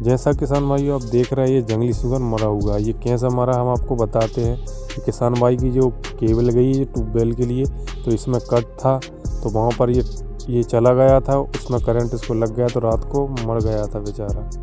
जैसा किसान भाइयों आप देख रहे हैं, ये जंगली सुअर मरा हुआ है। ये कैसा मरा हम आपको बताते हैं। कि किसान भाई की जो केबल गई है ट्यूबवेल के लिए, तो इसमें कट था, तो वहाँ पर ये चला गया था, उसमें करंट इसको लग गया तो रात को मर गया था बेचारा।